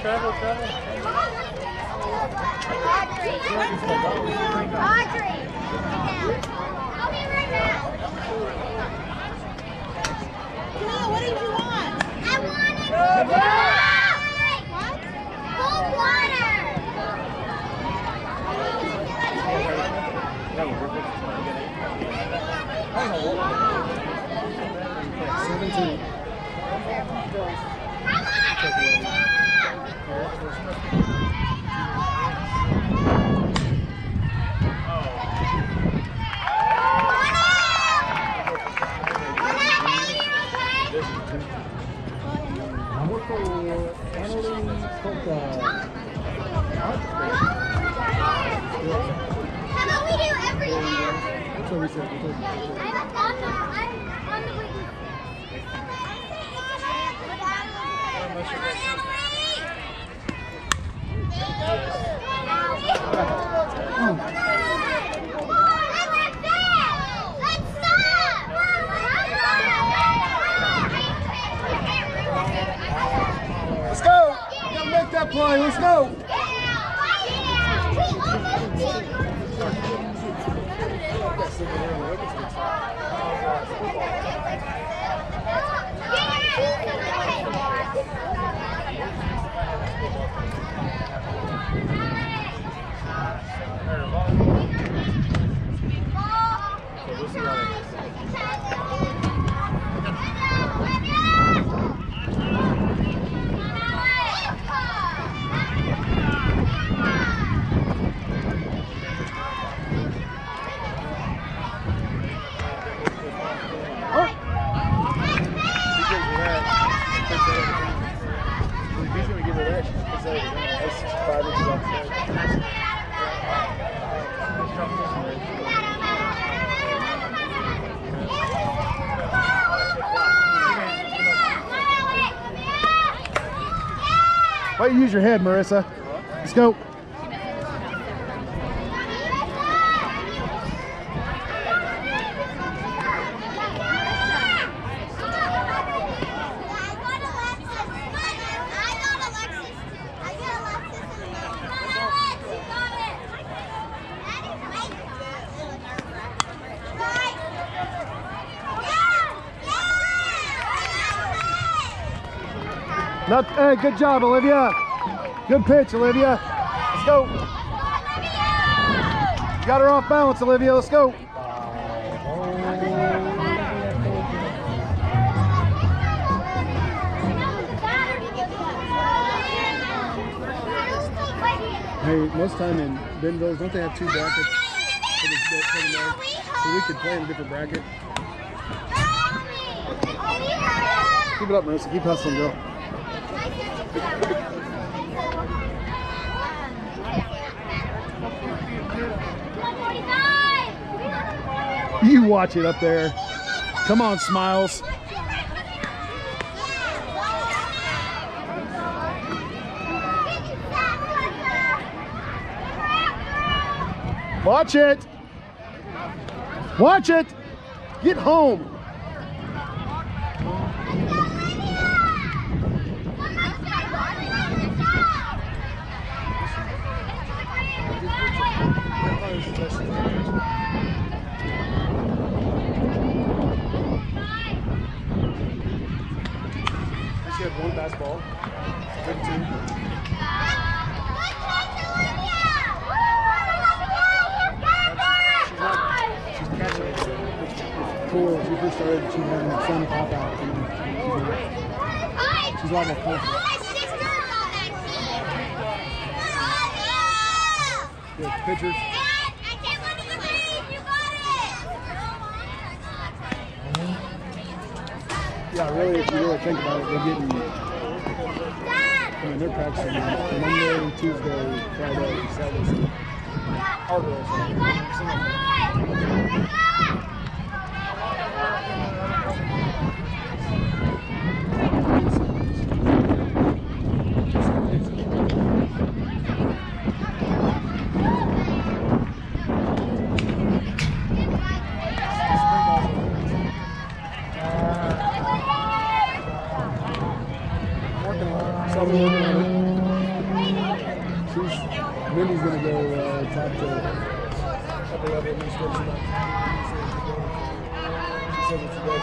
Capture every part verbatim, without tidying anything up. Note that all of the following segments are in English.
travel, travel. Audrey! Audrey! I'll be right back. Camille, what did you want? I wanted what? Cold water! seventeen. Number four, Annalise Coca. How about we do everything? That's what we said. We told you. I'm on the, I'm on the way. Let's go! We gotta make that play. Let's go! Why don't you use your head, Marissa? Let's go. Not, hey, good job, Olivia. Good pitch, Olivia. Let's go. Got her off balance, Olivia. Let's go. Hey, most time in Bentonville, don't they have two brackets for the, for the night? So we could play in a different bracket. Keep it up, Marissa. Keep hustling, girl. You watch it up there. Come on, Smiles. Watch it. Watch it. Get home. She had one fastball. Good two. She's catching it. Cool. When she first started, she had the sun pop out. She's a lot more confident. Good pitchers. Yeah, really, if you really think about it, they're getting, I mean, they're practicing Monday, Tuesday, Friday, Saturday, all those. So I'm working on it. Mindy's gonna go uh, talk to upper level administration about she said what she does.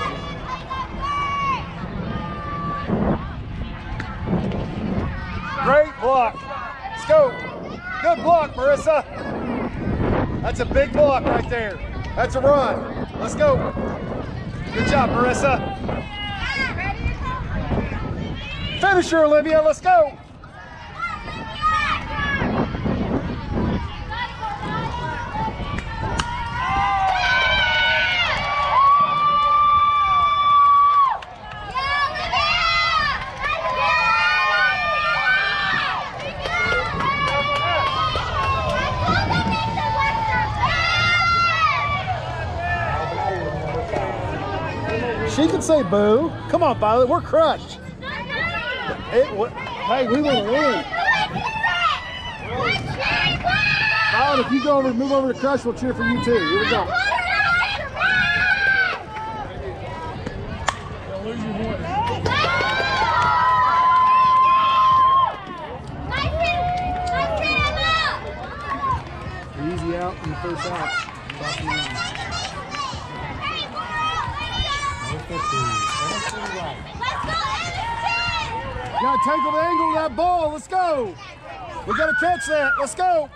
Great block. Let's go. Good block, Marissa. That's a big block right there. That's a run. Let's go. Good job, Marissa. Finisher, Olivia. Let's go. She can say boo. Come on, Violet. We're crushed. It, hey, we want to win. Violet, if you go over, move over to crush, we'll cheer for you too. Here we go. Easy out in the first out. Gotta tangle the angle of that ball. Let's go. We gotta catch that. Let's go.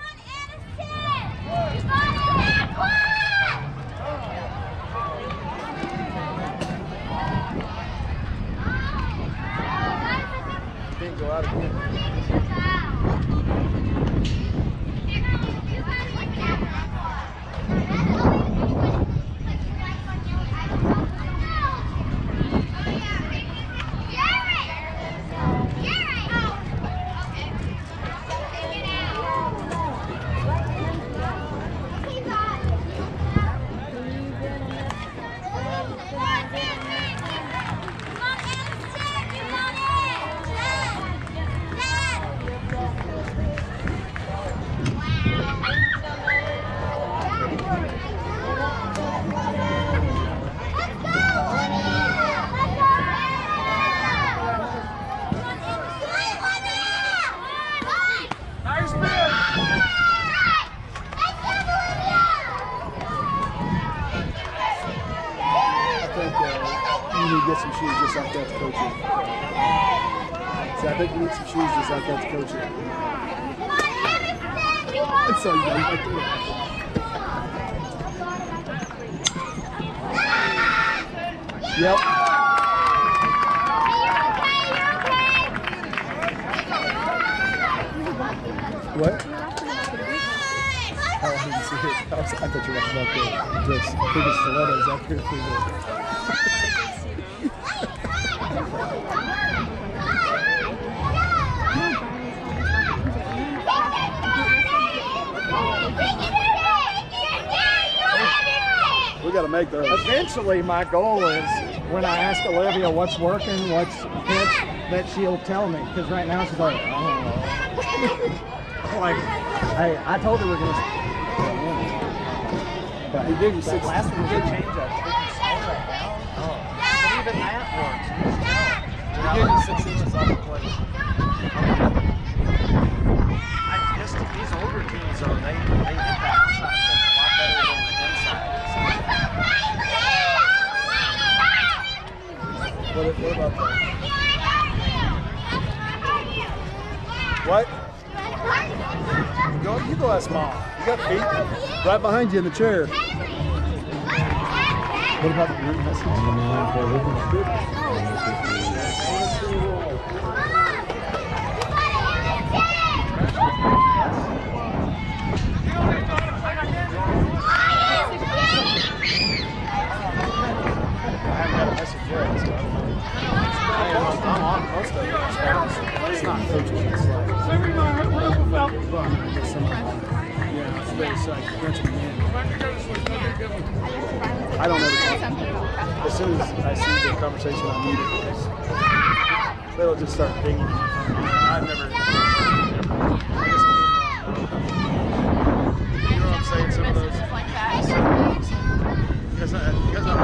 Can't go out again. Get some shoes just like that to coach you. So I think you need some shoes just like that to coach you. That's all you got right there. Yep. What? Oh, I didn't see it. I, was, I thought you were talking about the, the biggest stilettos out here. We got to make those. Eventually, my goal is when I ask Olivia what's working, what's pitch, that she'll tell me. Because right now she's like, I don't know. Like, hey, I told her we're gonna. But we gave you six. Last one was a change up. Did you slow that down? Oh, but even that works. We gave you six inches off the plate. I just these older teams though, they they hit the outside pitch a lot better than the inside. What, what about that? What? Go, you go ask Mom. You got feet right behind you in the chair. What about the group message? I haven't got a message yet, so I don't know. I'm on most of it. It's not coaching, it's like fun. Yeah, it's very like Bentonville. I don't know the time. As soon as I see the conversation on mute, they'll just start pinging me. I've never. You know what I'm saying? Some of those. Because I, because I'm.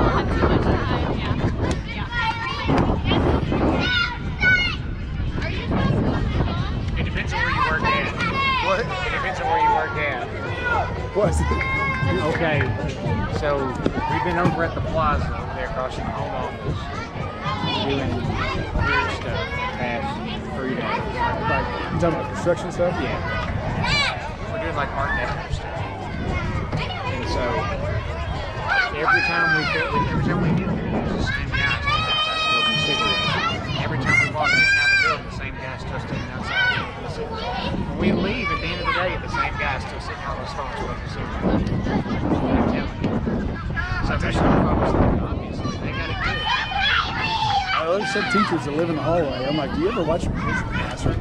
It depends on where you work at. What? It depends on our gap. Was it? Okay, so we've been over at the plaza over there across from the home office doing weird stuff the past three days. Like, you talking about construction stuff? Yeah. We're doing like art deco stuff. And so every time we get, every time we get there, there's the same guy standing outside smoking cigarettes. Every time we walk in and out of the building, the same guy's still standing outside smoking cigarettes. When we leave at the end of the day, the same guy's still sitting on those phones smoking cigarettes. I'm telling you. So there's some folks that obviously they got it good. Oh, there's some teachers that live in the hallway. I'm like, do you ever watch your kids in the classroom?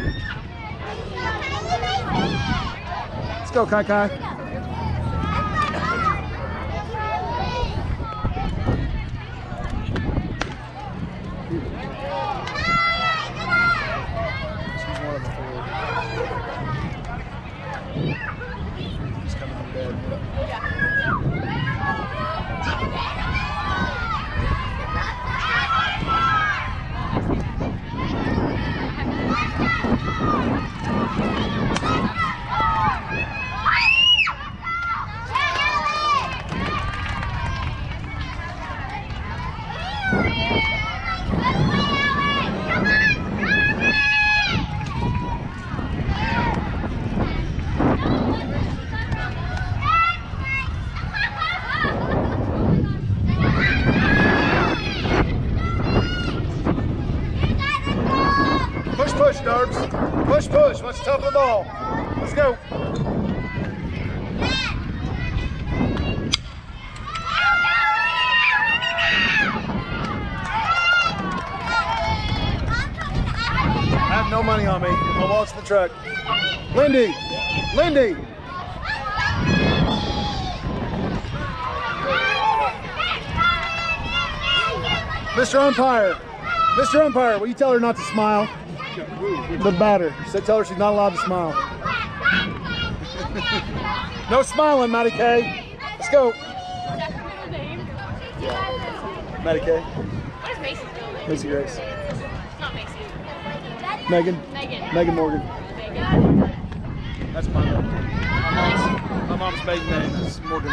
Let's go, Kai Kai. She's one of the four. She's coming to bed. Push, push, Darbs. Push, push. Watch the top of the ball. Let's go. I have no money on me. My wallet's in the truck. Lindy. Lindy. Mister Umpire. Mister Umpire, will you tell her not to smile? The batter. So tell her she's not allowed to smile. No smiling, Maddie K. Let's go. Yeah. Maddie K. What is Macy's middle name? Macy Grace. It's not Macy. Megan. Megan. Megan Morgan. Megan. That's my name. My mom's, my mom's maiden name is Morgan.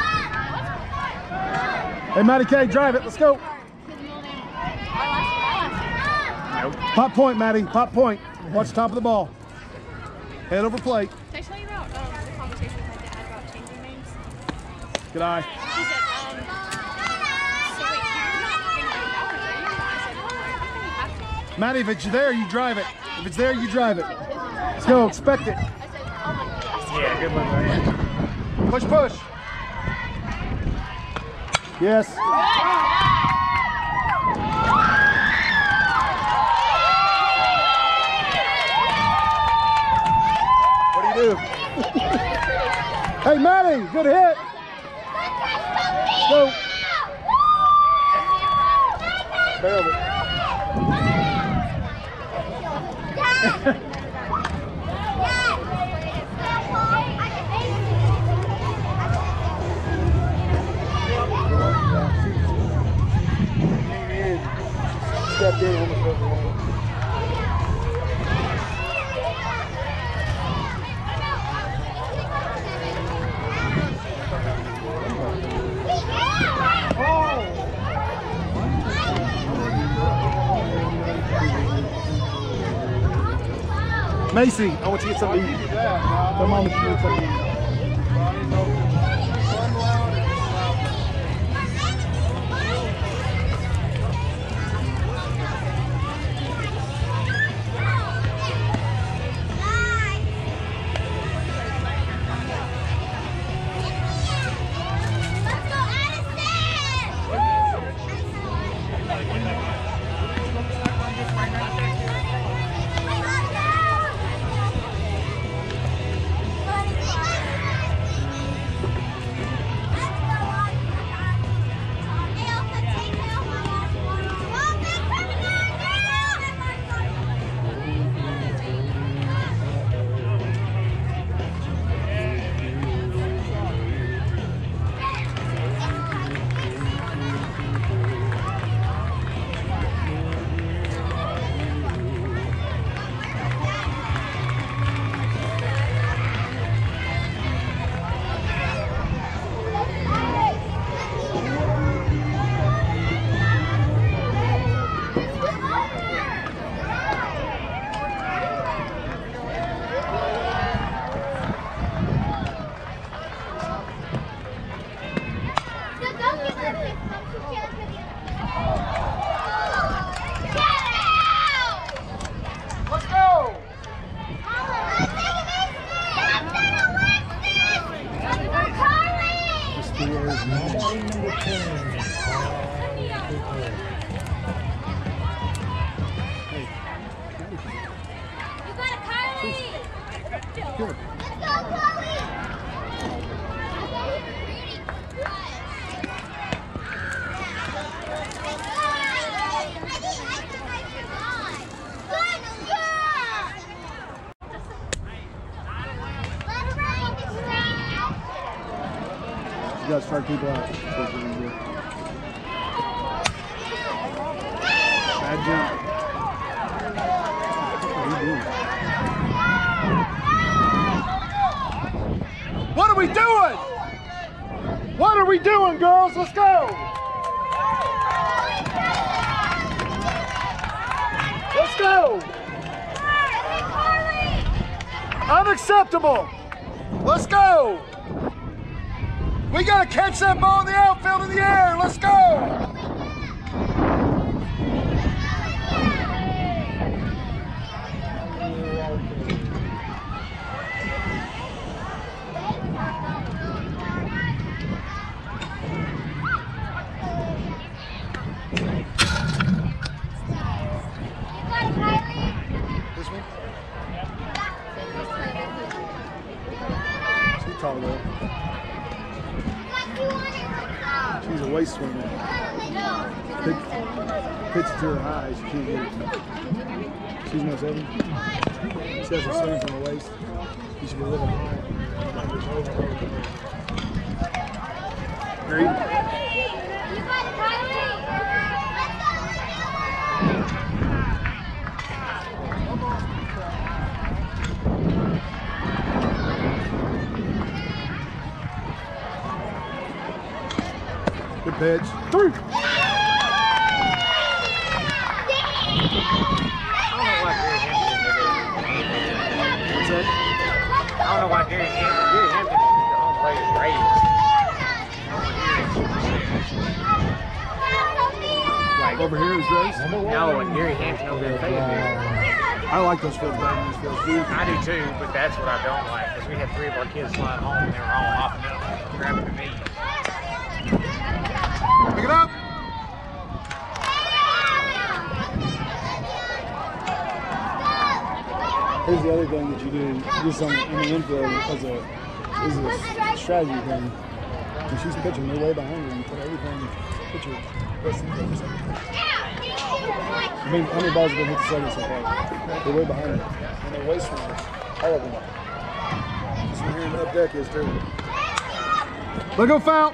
Hey, Maddie K, drive it. Let's go. His middle name. Our last, our last name. Pop point, Maddie. Pop point. Watch the top of the ball. Head over plate. Did I tell you about um, the conversation with my dad about changing names? Good eye. He said, um, so wait, you're not going to go backwards, are you? I said, no, I think you have to. Maddie, if it's there, you drive it. If it's there, you drive it. Let's go. Expect it. I said, oh my gosh. Yeah, good one, man. Push, push. Yes. Good job. What do you do? Hey, Maddie, good hit. Let's go. Barreled it. Stepped in almost over one. Macy, I want you to get something to eat. Come on, get something to eat. got it, Kylie! Good. Let's go, Chloe! You guys try to keep out. Bad jump. What are you doing? What are we doing? What are we doing, girls? Let's go. Let's go. Unacceptable. Let's go. We got to catch that ball in the outfield in the air. Let's go. This one? She's tall though. She's a waist swimmer. Pitch, pitch to her high, she can't get it. She's no seven. She has a swing from her waist. You should be living high. Green. You got it, Kylie! Good pitch. Three. What's that? I don't know why Gary Hampton, Gary Hampton is the home plate is raised. Like, Over here is race. no, and Gary Hampton over there in Fayetteville. I like those fields better than these fields. You- I do too, but that's what I don't like, because we had three of our kids flying home and they were all hopping up, grabbing the knee. Pick it up. Here's the other thing that you do just on in the infield as a is a strategy thing. When she's pitching, they're way behind her. You put everything, put your best infield for second. I mean, how many balls have been hit to second so far? They're way behind her. And they're waist runners. All of them. This one here in the up deck is too. Let go foul.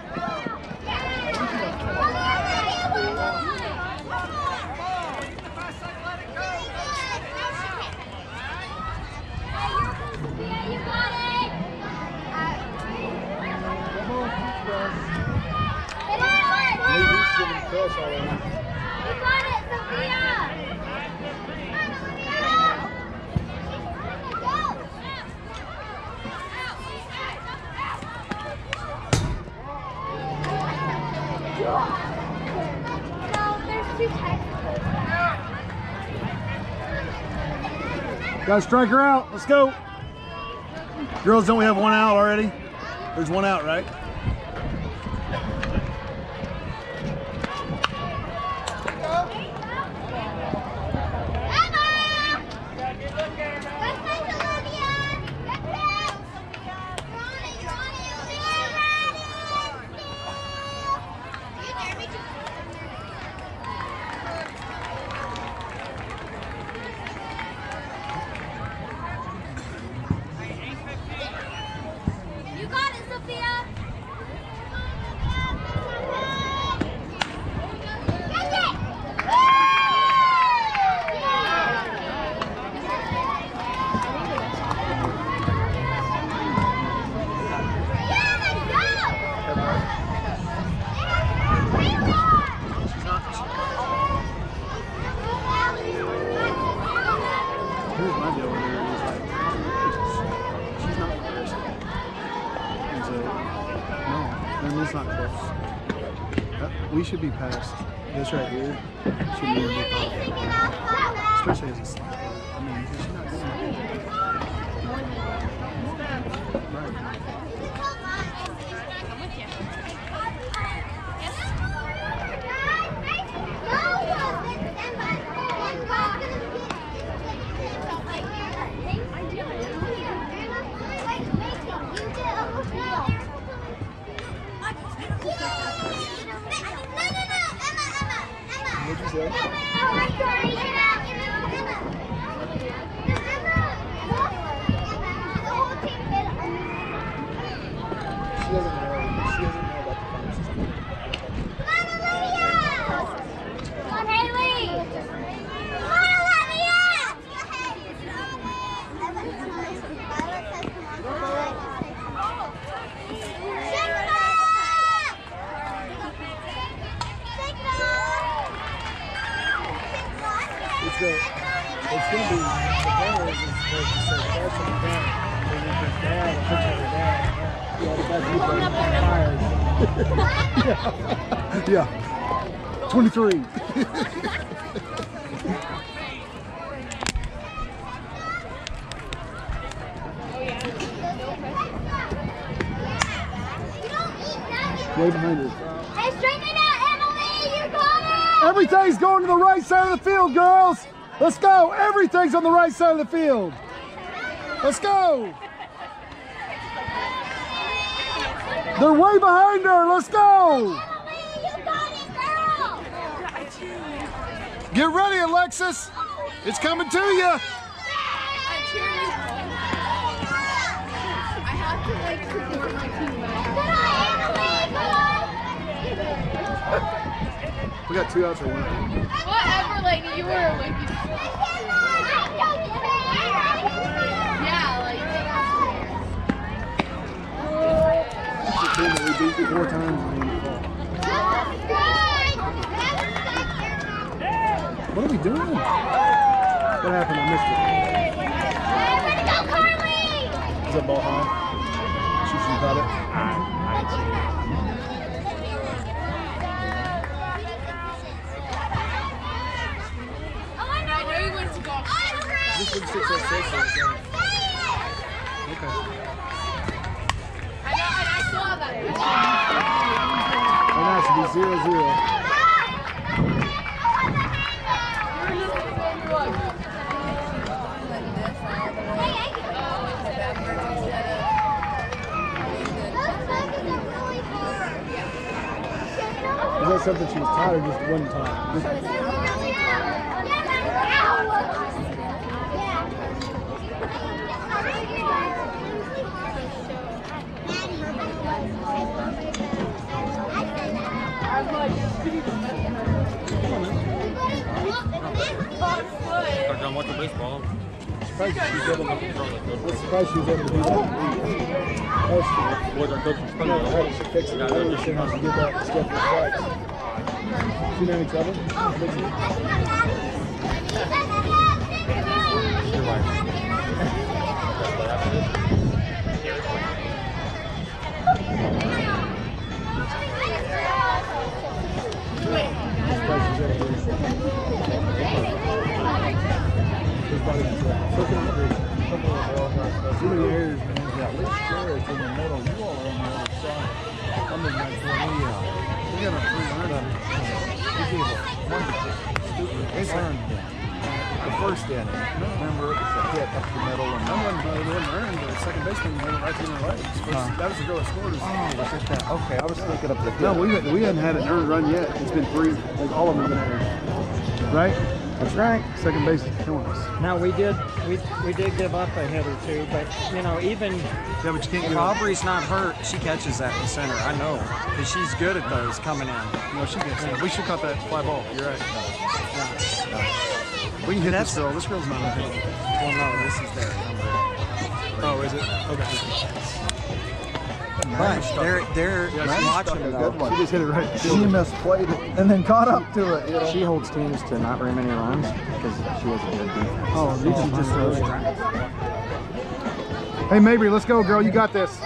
Got to strike her out. Let's go. Girls, don't we have one out already? There's one out, right? You got it, Sophia! Catch it! Here's my deal with her is like, she's not embarrassing. And so, no, and it's not close. That, we should be past this right here. Should be a big problem. Especially as a slapper. I mean, because she's not doing anything. Right. yeah. Yeah. twenty-three. Way behind her. Hey, straighten it out, Emily! You got it! Everything's going to the right side of the field, girls. Let's go. Everything's on the right side of the field. Let's go. They're way behind her. Let's go. Emily, you got it, girl! Get ready, Alexis. It's coming to you. I'm cheering you. I have to like support my team, but I have We got two outs or one. Whatever, lady, you were like. Yeah, like. It's a team that we beat four times in the fall. What are we doing? What happened? I missed it. Way to go, Carly! Is that ball high? She should have caught it. I, I didn't see it. I know you went to golf. This looks six oh six. Okay. I know, and I saw that. Right now it should be zero zero. Is that something she was taught or just one time? I'm done watching baseball. Surprised she was able to, I'm surprised she was able to do that. Boys are coaching You know, how did she fix it? I don't understand how she did that step with strikes. She had any trouble? Fixing it? Too many errors, man. Yeah, which chair is in the middle? You all are on the other side. I'm in my corner. We got a three hundred. We gave a one stupid concern. The first inning. Remember, it was a hit up the middle. And that one uh, wasn't earned, but the second baseman went right through her legs. First, that was the girl that scored. Oh, was it that? Okay, I was thinking of the hit. No, we, we hadn't had an earned run yet. It's been three. Like all of them have been earned. Right? That's right. Second base is killing us. Now we did we we did give up a hit or two, but you know, even Yeah, but you can't if get Aubrey's not hurt, she catches that in center. I know, because she's good at those coming in. No, she gets it. We should cut that fly ball. You're right. We can hit That's- this girl. This girl's not unhittable. Well, no, this is their number. Oh, is it? Okay. But they're they're Yeah, she watching a though. good one. She just hit it right. She misplayed it and then caught up to it. You know? She holds teams to not very many runs because she has a good defense. Oh, these are just throws. Hey, Mabry, let's go, girl. You got this.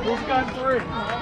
Who's got three?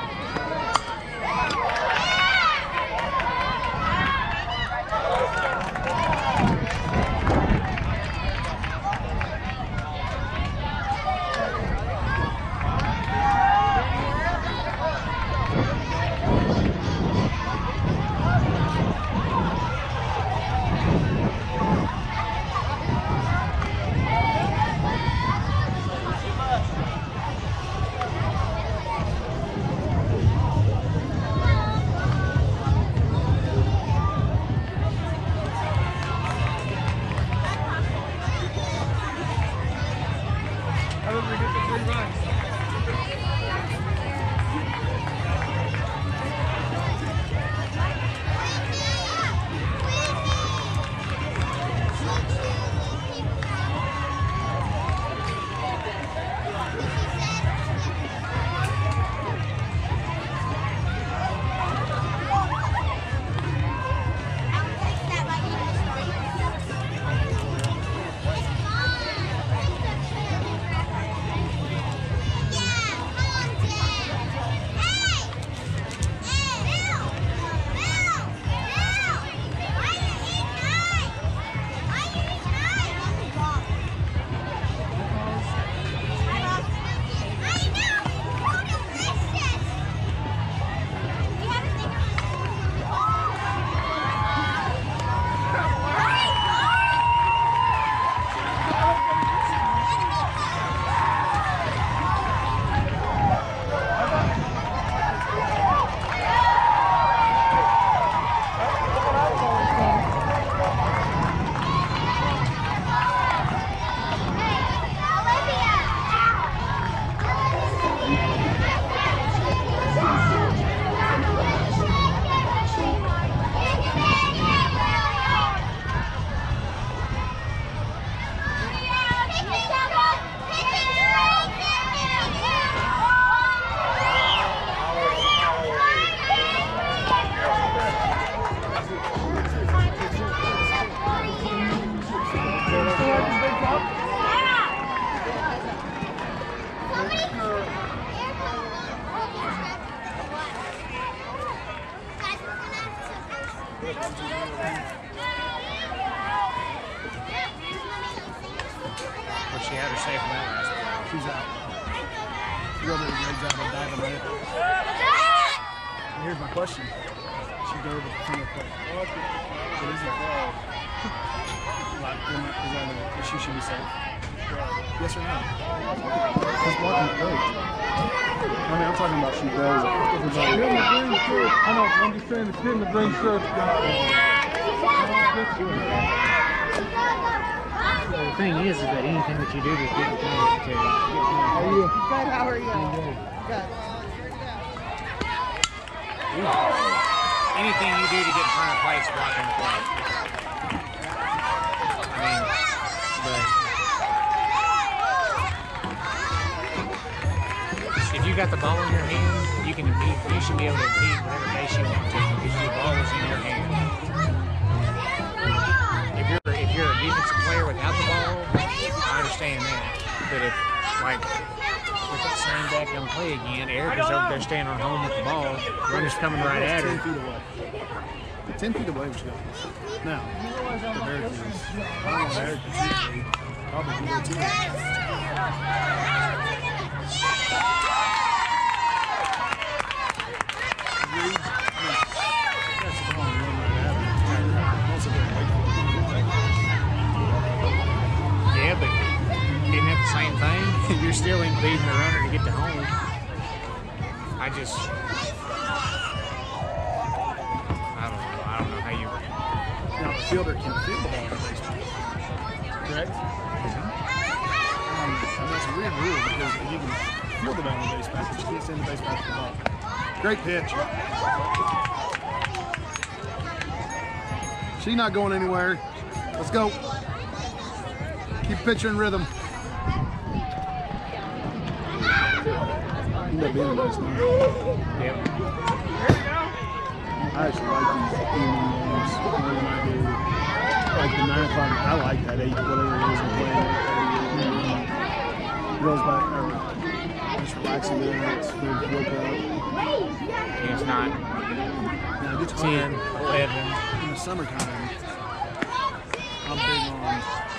But she had her safe in that last one. She's out. She did a great job of diving right at it. And here's my question. She gave it to the play. What is it? Like, is that a, she should be safe? Yes or no? She's blocking the plate. I mean, I'm talking about she does it. I know, I'm just saying it's getting the green shirt. The thing is, is that anything that you do to get the thing to get How are you? Good, how are you? Good. anything you do to get in front of plates, blocking the plate. I mean, but if you got the ball in your hand, you can impede, you should be able to impede whatever base you want to because your ball is in your hand. If you're if you're a defensive player without the ball, I understand that. But if like with that same back on play again, Erica's over there standing on home with the ball, runner's coming right at her. ten feet away. ten feet away, she got. Now, America is, I don't know, America is probably be there too. Agreed. I mean, that's a long run right at it. Most of it wait for it. Yeah, but isn't that the same thing? You're still impeding the runner to get to home. I just, I don't know. I don't know how you. Now, the fielder can field the ball in baseball. Correct? Mm-hmm. um, and that's a weird rule because you can field the ball in the base path, but you can't send the base path to the ball. Great pitch. She's not going anywhere. Let's go. Keep pitching in rhythm. You end up being a nice man. Yep. I actually like these evening games more than I do. Like the nine o'clock, I like that eight, whatever it is, and playing it. Girls back, or just relaxing there. It's good workout. It's not Yeah, it gets ten, hard. eleven. In the summertime, I'm big on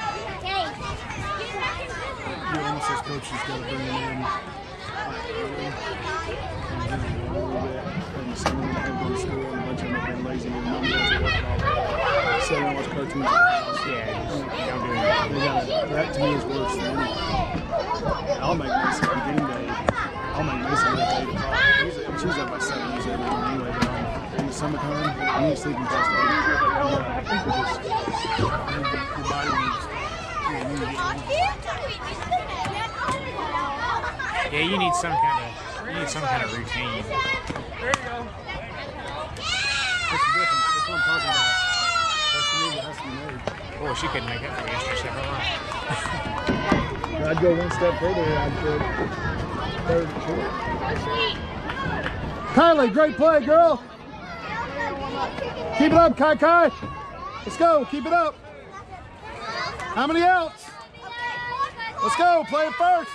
the emphasis coaches got to bring them in like early and give them a little bit. In the summer, when they have going to school and a bunch of them have been lazy and none of them are working all day. Sit and watch cartoons at the house. Yeah, just don't do it. They gotta, that to me is worse than anything. I'll make Mason on game day. I'll make Mason up at eight o'clock. She's up by seven usually every day anyway, but um, in the summertime, I need sleeping past eight. Yeah, I think we just, I think the, the body needs, you know, needs to get Yeah, you need some kind of you need some kind of routine. There you go. That's the difference. That's what I'm talking about. That's the move that has to be made. Boy, she couldn't make up for yesterday several months. I'd go one step further. I'd go third and short. Kylie, great play, girl. Keep it up, Kai Kai. Let's go. Keep it up. How many outs? Let's go. Play it first.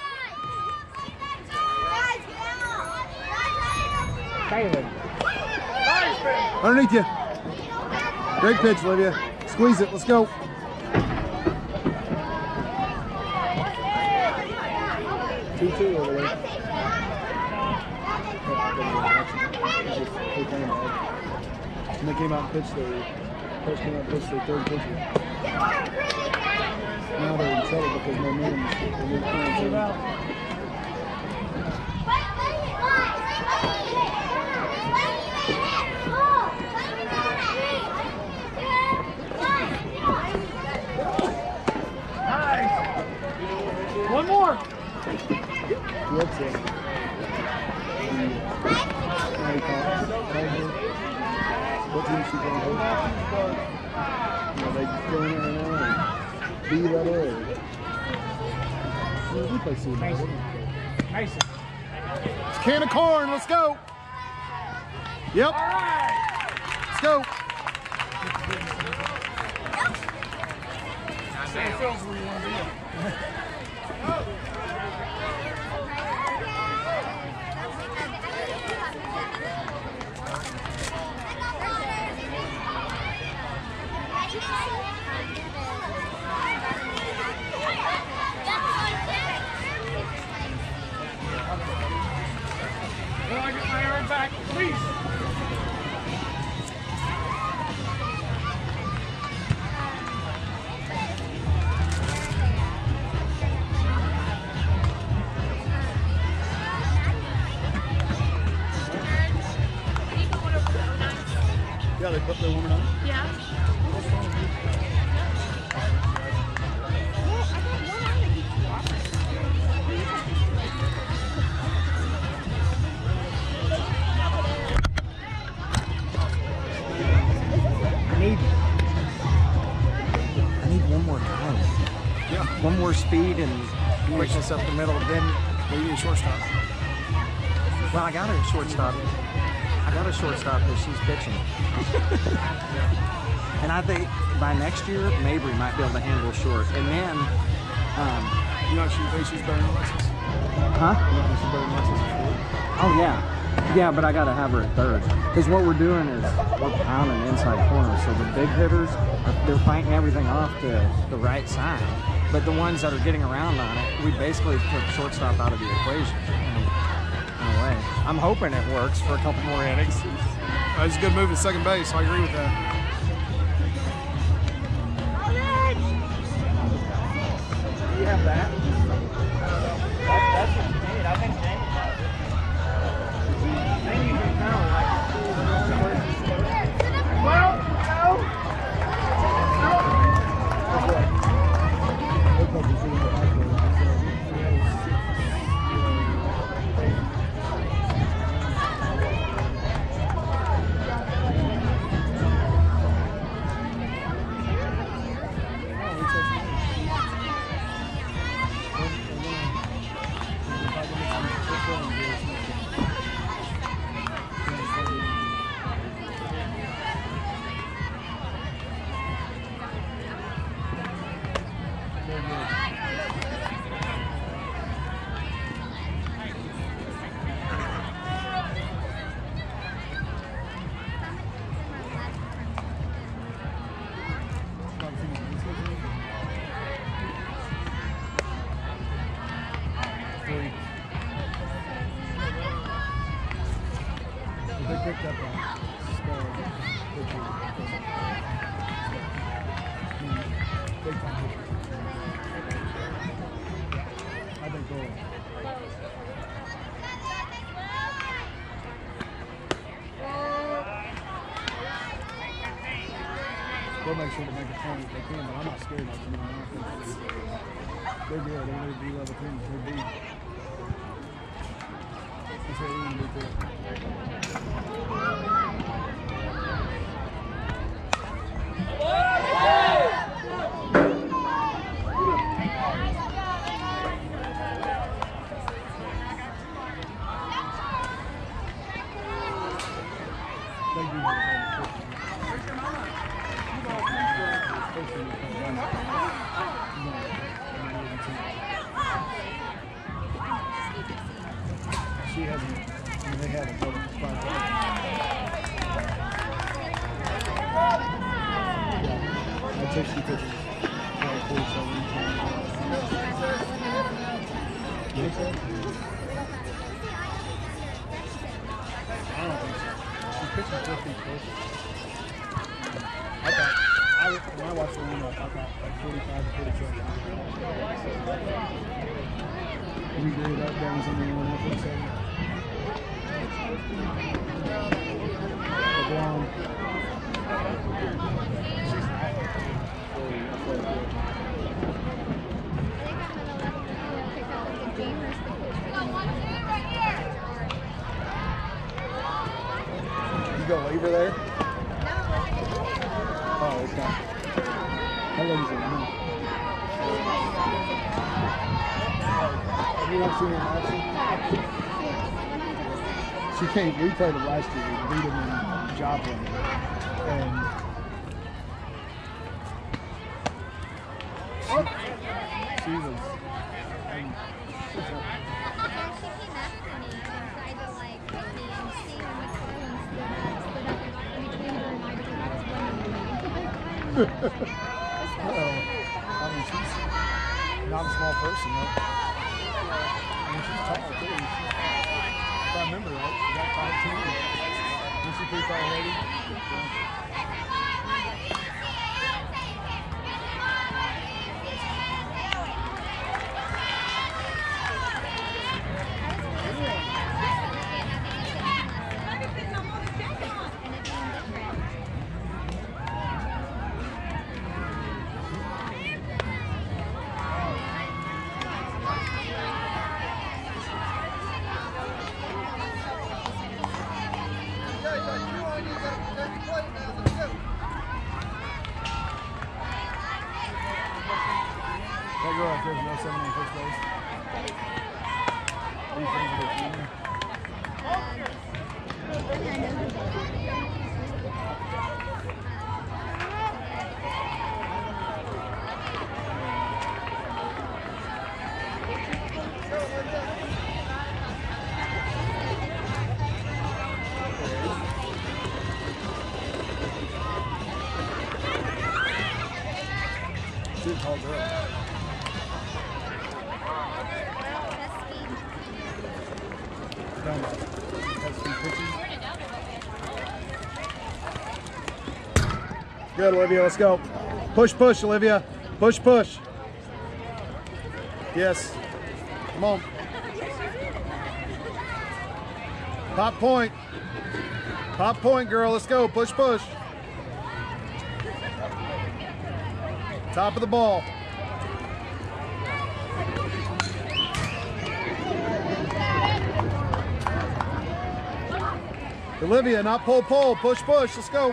Caleb. Underneath you. Great pitch, Olivia. Squeeze it. Let's go. two two over there. And they came out and pitched their coach came out and pitched their third pitcher. Now they're in trouble because no names. They moved clean out. One more. What's it? What team she going to hold? You know, they go in there right now and be that way. We play C. Mason. Mason. It's a can of corn. Let's go. Yep. All right. Let's go. Well, I get my arm back, please. Yeah, they put their woman on. Yeah. One more speed and quickness up the middle. Then Well, you need a shortstop. well, I got her a shortstop. I got a shortstop that she's pitching. And I think by next year, Mabry might be able to handle short. And then, um, You know, she thinks she's better than Alexis. huh? You know, she's better than Alexis at four. Oh yeah, yeah. But I got to have her at third because what we're doing is we're pounding inside corners. So the big hitters, are, they're fighting everything off to the right side. But the ones that are getting around on it, we basically took shortstop out of the equation in a, in a way. I'm hoping it works for a couple more innings. Uh, it's a good move at second base, so I agree with that. You have that? That that's what you need. I think Danny has it. Then you can kind of like. Well, They picked up on Skull pitcher. Big time pitcher. I think goal. They'll make sure to make a point if they can, but I'm not scared of them. They're good. They're a D-level team. They're deep. That's what we're going to do too. Thank you. She hasn't, I mean, they haven't put them in front. I took some pictures. I don't think so. She's pitching fifty close. I thought, I, when I watched the one up, I thought like forty-five to forty-two. We agree that that was something we went up with seven. The blonde. You gonna leave her there? Oh, okay. How long is it now? Have you not seen her in action? She came, we played it last year, we beat them in Joplin. And she, she was, and she's a, Uh-oh. I mean, she's not a small person, though. I mean, she's tall, too. If I remember right, she got five ten. Is she pretty tall already? That girl out there is no seven in first base. What do you think of it, Gina? She's a tall girl. Good, Olivia, let's go. Push, push, Olivia. Push, push. Yes. Come on. Pop point. Pop point, girl. Let's go. Push, push. Top of the ball. Olivia, not pull, pull. Push, push. Let's go.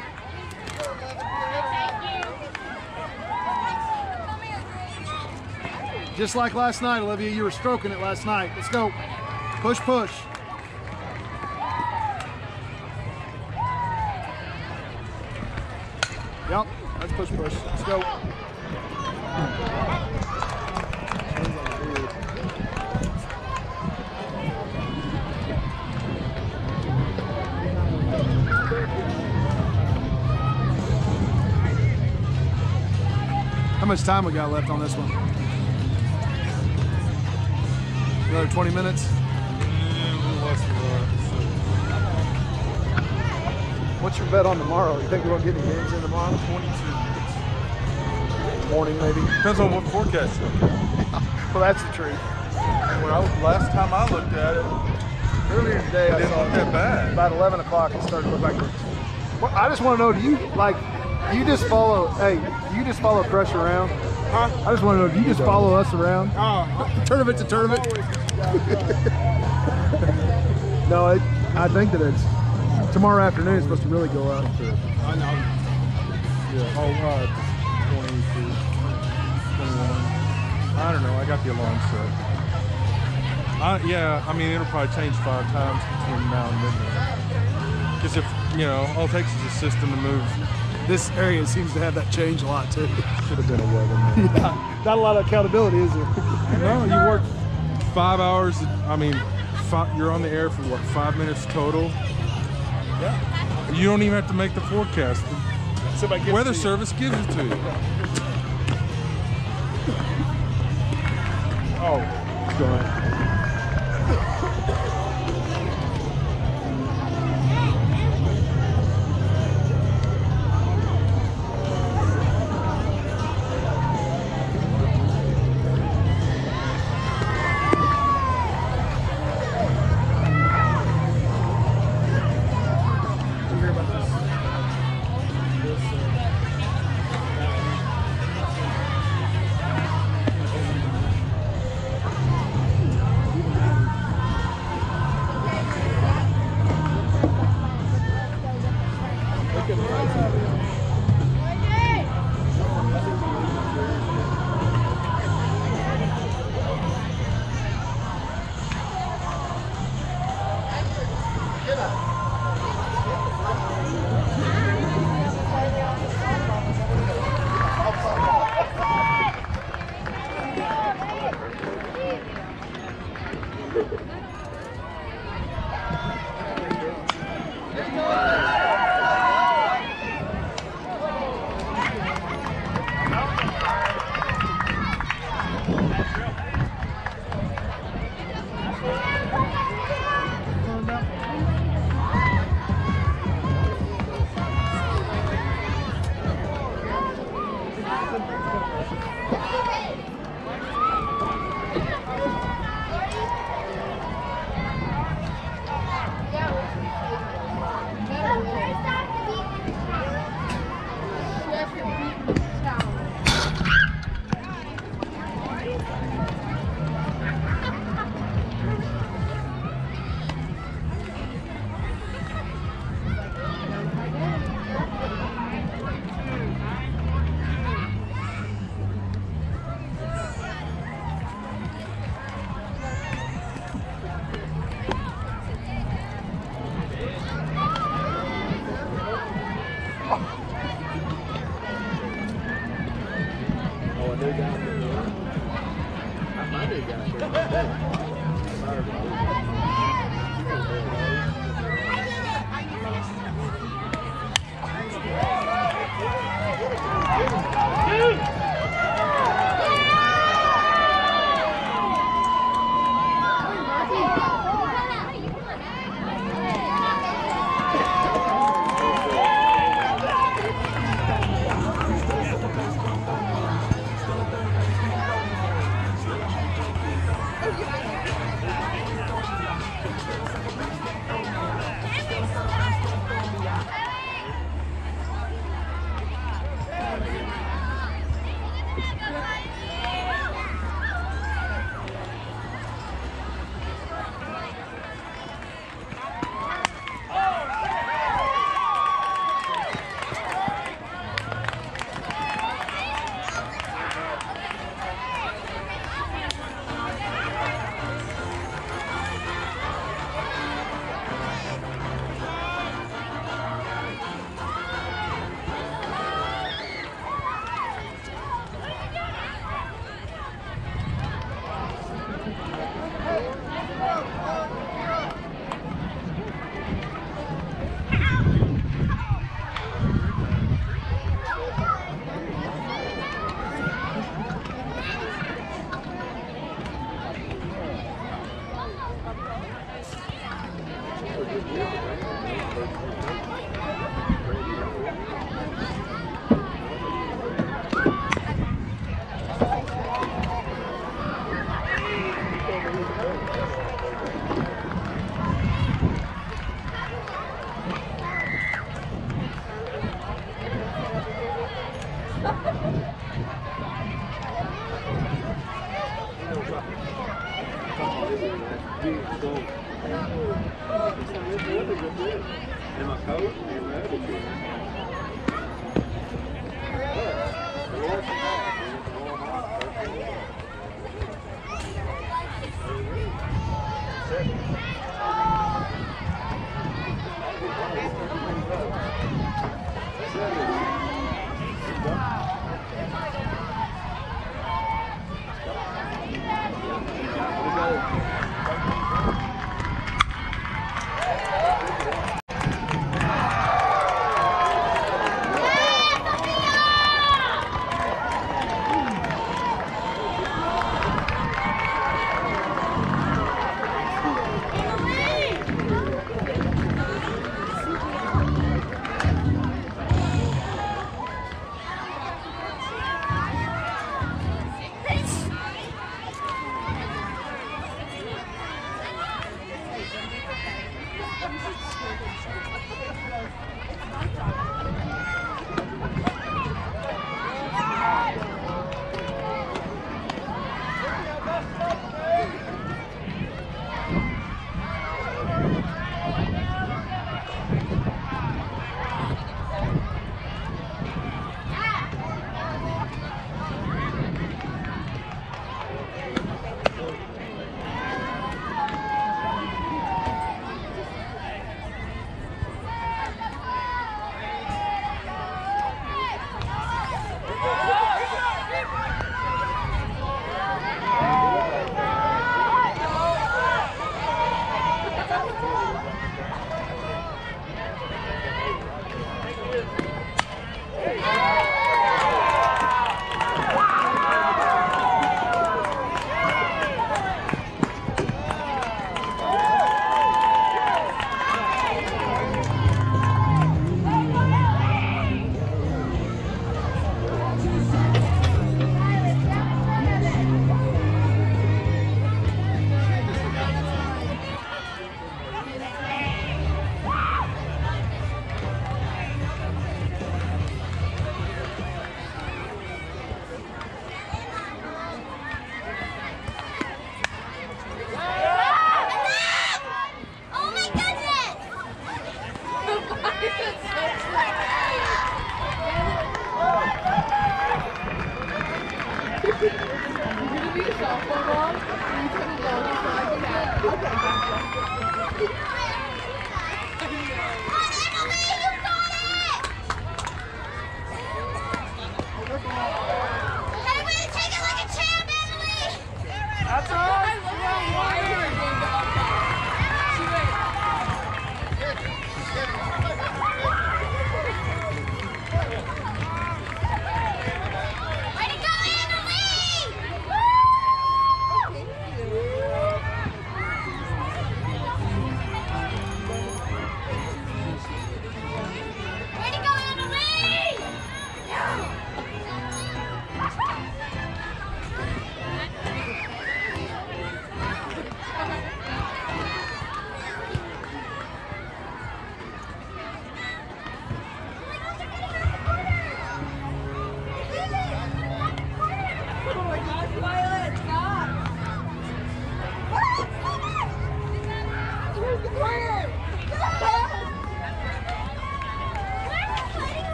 Just like last night, Olivia, you were stroking it last night. Let's go. Push, push. Yep, that's push, push. Let's go. How much time we got left on this one? Another twenty minutes? What's your bet on tomorrow? You think we're gonna get any games in tomorrow? twenty-two. Morning, maybe. Depends on what forecast is. Well, that's the truth. When I, last time I looked at it, Earlier today, it I didn't saw look that bad. about eleven o'clock. It started to look like. Well, I just want to know: do you like? Do you just follow? Hey, do you just follow Crush around? Huh? I just want to know: do you just follow us around? Oh, Tournament to tournament. No, it, I think that it's tomorrow afternoon. It's supposed to really go up. I know. Yeah. Oh, uh, twenty-two, twenty-one. I don't know. I got the alarm set. I, yeah, I mean, it'll probably change five times between now and midnight. Because if, you know, all it takes is a system to move. This area seems to have that change a lot too. Should have been a weatherman. Yeah, not a lot of accountability, is there? No, you work five hours. I mean, five, you're on the air for what, five minutes total? Yeah. You don't even have to make the forecast. Somebody The gets weather to you. service gives it to you. Oh, go ahead.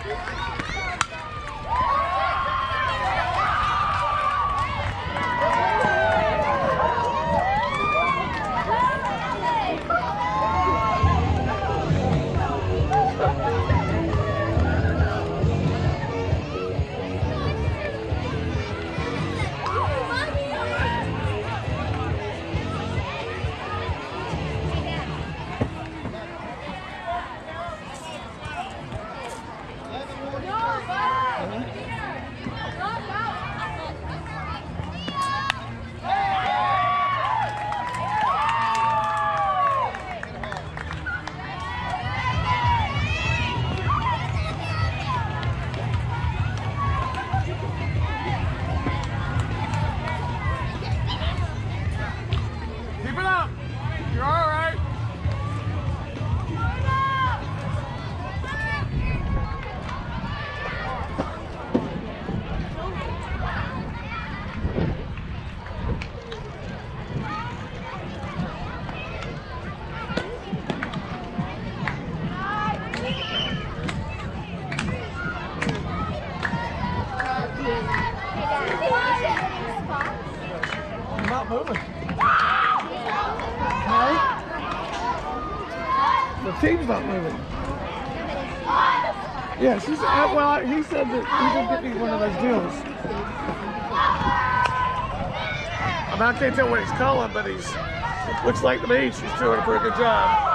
Not moving. No? The team's not moving. Yeah, she's, uh, well, he said that he didn't get me one of those deals. I mean, I can't tell what he's calling, but he's, looks like to me she's doing a pretty good job.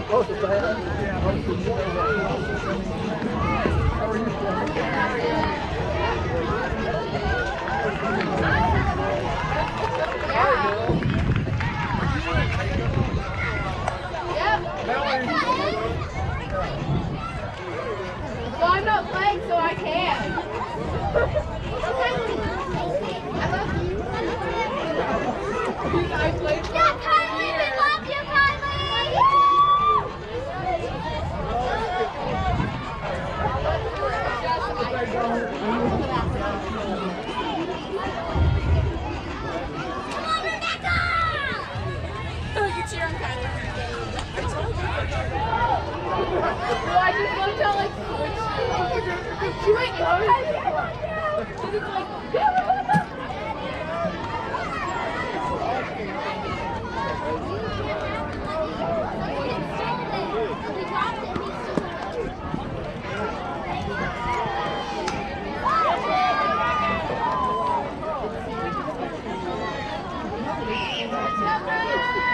Both of that. Yeah, both of you. How are you feeling? Well, I'm not playing, so I can. I played for Yeah, Kylie, we love you, Kylie! You cheer on Kylie. Well, I just want to like switch. She went go. She's like, yeah.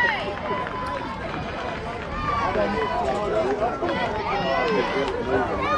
Hey!